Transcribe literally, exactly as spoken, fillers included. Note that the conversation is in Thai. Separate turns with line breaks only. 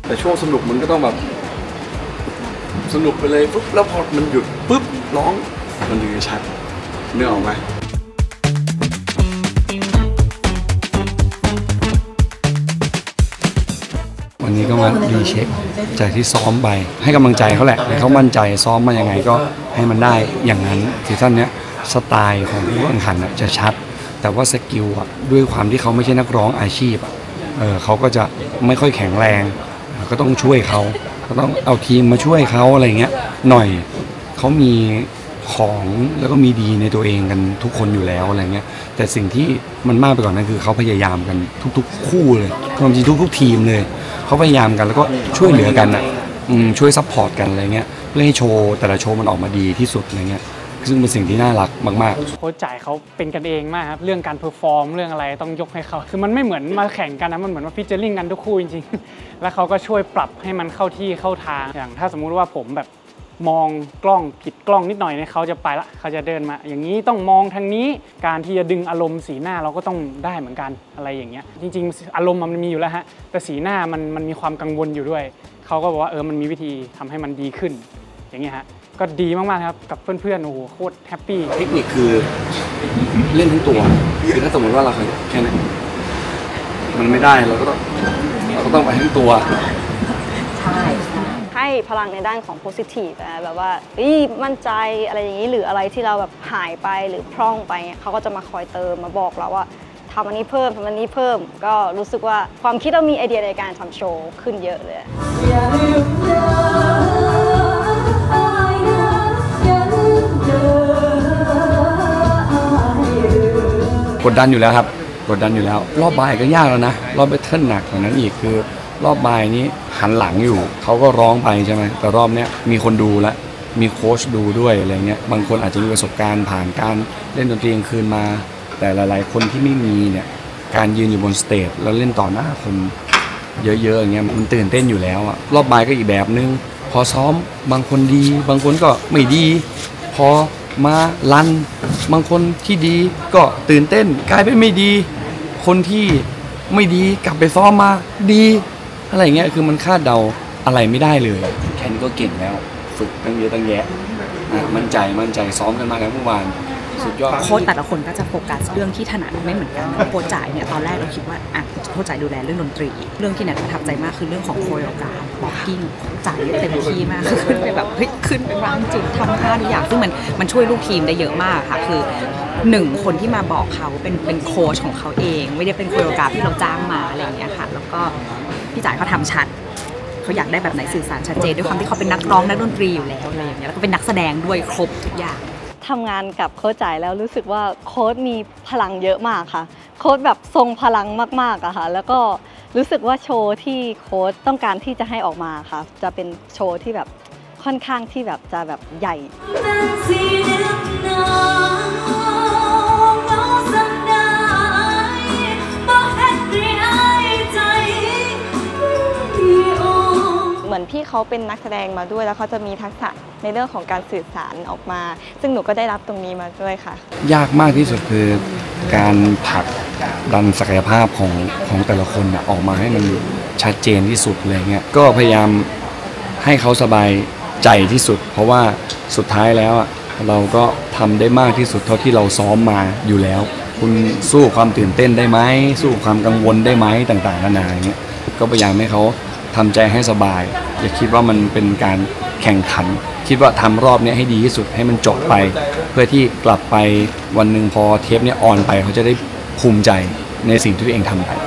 แต่ช่วงสนุกมันก็ต้องแบบสนุกไปเลยปุ๊บแล้วพอมันหยุดปุ๊บร้องมันถึงจะชัดเนื้อออกไหมวันนี้ก็มารีเช็คจากที่ซ้อมไปให้กำลังใจเขาแหละเขามั่นใจซ้อมมายังไงก็ให้มันได้อย่างนั้นซีซั่นนี้สไตล์ของผู้แข่งขันจะชัดแต่ว่าสกิลอะด้วยความที่เขาไม่ใช่นักร้องอาชีพอะเออเขาก็จะไม่ค่อยแข็งแรงก็ต้องช่วยเขาก็ต้องเอาทีมมาช่วยเขาอะไรเงี้ยหน่อยเขามีของแล้วก็มีดีในตัวเองกันทุกคนอยู่แล้วอะไรเงี้ยแต่สิ่งที่มันมากไปกว่านั้นคือเขาพยายามกันทุกๆคู่เลยความจริงทุกๆทีมเลยเขาพยายามกันแล้วก็ช่วยเหลือกันอ่ะช่วยซัพพอร์ตกันอะไรเงี้ยเพื่อให้โชว์แต่ละโชว์มันออกมาดีที่สุดอะไรเงี้ยซึ่งเป็นสิ่งที่น่ารักมากๆ
โค้ชจ่ายเขาเป็นกันเองมากครับเรื่องการเพอร์ฟอร์มเรื่องอะไรต้องยกให้เขาคือมันไม่เหมือนมาแข่งกันนะมันเหมือนมาฟิชเจอริ่งกันทุกคู่จริงๆแล้วเขาก็ช่วยปรับให้มันเข้าที่เข้าทางอย่างถ้าสมมุติว่าผมแบบมองกล้องผิดกล้องนิดหน่อยเนี่ยเขาจะไปละเขาจะเดินมาอย่างนี้ต้องมองทางนี้การที่จะดึงอารมณ์สีหน้าเราก็ต้องได้เหมือนกันอะไรอย่างเงี้ยจริงๆอารมณ์มันมีอยู่แล้วฮะแต่สีหน้ามันมันมีความกังวลอยู่ด้วยเขาก็บอกว่าเออมันมีวิธีทำให้มันดีขึ้นอย่างเงี้ยฮะก็ดีมากๆครับกับเพื่อนๆโอ้โหโคตรแฮปปี้
เทคนิคคือเล่นทั้งตัวคือถ้าสมมติว่าเราแค่นี้มันไม่ได้เราก็ต้องเราก็ต้องไปทั้งตัว
ใช่ให้พลังในด้านของ positive นะแบบว่ามั่นใจอะไรอย่างนี้หรืออะไรที่เราแบบหายไปหรือพร่องไปเขาก็จะมาคอยเติมมาบอกเราว่าทำอันนี้เพิ่มทำอันนี้เพิ่มก็รู้สึกว่าความคิดเรามีไอเดียในการทำโชว์ขึ้นเยอะเลย
กดดันอยู่แล้วครับกดดันอยู่แล้วรอบบ่ายก็ยากแล้วนะรอบแบทเทิลหนักกว่านั้นอีกคือรอบบ่ายนี้หันหลังอยู่เขาก็ร้องไปใช่ไหมแต่รอบเนี้ยมีคนดูแล้วมีโค้ชดูด้วยอะไรเงี้ยบางคนอาจจะมีประสบการณ์ผ่านการเล่นดนตรีกลางคืนมาแต่หลายๆคนที่ไม่มีเนี่ยการยืนอยู่บนสเตจแล้วเล่นต่อหน้าคนเยอะๆอย่างเงี้ยมันตื่นเต้นอยู่แล้วอะรอบบ่ายก็อีกแบบนึงพอซ้อมบางคนดีบางคนก็ไม่ดีพอมาลันบางคนที่ดีก็ตื่นเต้นกลายเป็นไม่ดีคนที่ไม่ดีกลับไปซ้อมมาดีอะไรเงี้ยคือมันคาดเดาอะไรไม่ได้เลยแค่นี้ก็เก่งแล้วฝึกตั้งเยอะตั้งแยะมั่นใจมั่นใจซ้อมกันมาแล้วเมื่อวานสุดยอด
โค้ชแต่ละคนก็จะโฟกัสเรื่องที่ถนัดไม่เหมือนกันโค้ชจ่ายเนี่ยตอนแรกเราคิดว่าอ่ะโค้ชจ่ายดูแลเรื่องดนตรีเรื่องที่เนี่ยประทับใจมากคือเรื่องของโคโรกราฟบ็อกกิ้งจ่ายเต็มที่มากขึ้นไปแบบเฮ้ยขึ้นไปวางจุดทำท่าทุกอย่างซึ่งมันมันช่วยลูกทีมได้เยอะมากค่ะคือหนึ่งคนที่มาบอกเขาเป็นเป็นโค้ชของเขาเองไม่ได้เป็นโคโรกราฟที่เราจ้างมาอะไรอย่างเงี้ยค่ะแล้วก็พี่จ่ายเขาทำชัดเขาอยากได้แบบไหนสื่อสารชัดเจนด้วยความที่เขาเป็นนักร้องนักดนตรีอยู่แล้วอะไรอย่างเงี้ยแล้วก็เป็นนักแสดงด้วยครบทุกอย่าง
ทำงานกับโค้ชจ่ายแล้วรู้สึกว่าโค้ชมีพลังเยอะมากค่ะโค้ชแบบทรงพลังมากๆอะค่ะแล้วก็รู้สึกว่าโชว์ที่โค้ชต้องการที่จะให้ออกมาค่ะจะเป็นโชว์ที่แบบค่อนข้างที่แบบจะแบบใหญ่เหมือนพี่เขาเป็นนักแสดงมาด้วยแล้วเขาจะมีทักษะในเรื่องของการสื่อสารออกมาซึ่งหนูก็ได้รับตรงนี้มาด้วยค่ะ
ยากมากที่สุดคือการผลักดันศักยภาพของของแต่ละคนออกมาให้มันชัดเจนที่สุดอะไรเงี้ยก็พยายามให้เขาสบายใจที่สุดเพราะว่าสุดท้ายแล้วเราก็ทำได้มากที่สุดเท่าที่เราซ้อมมาอยู่แล้วคุณสู้ความตื่นเต้นได้ไหมสู้ความกังวลได้ไหมต่างๆนานาอย่างเงี้ยก็พยายามให้เขาทำใจให้สบายอย่าคิดว่ามันเป็นการแข่งขันคิดว่าทำรอบนี้ให้ดีที่สุดให้มันจบไปเพื่อที่กลับไปวันหนึ่งพอเทปนี้ออนไปเขาจะได้ภูมิใจในสิ่งที่ตัวเองทำไป